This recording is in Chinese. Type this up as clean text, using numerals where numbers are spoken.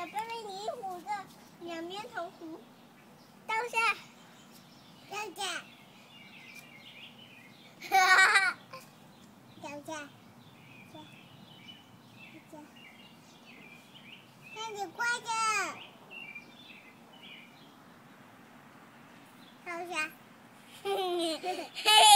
小贝贝，你虎的两边同时倒下，倒下，哈哈，倒下，那你快点，倒下，嘿嘿嘿。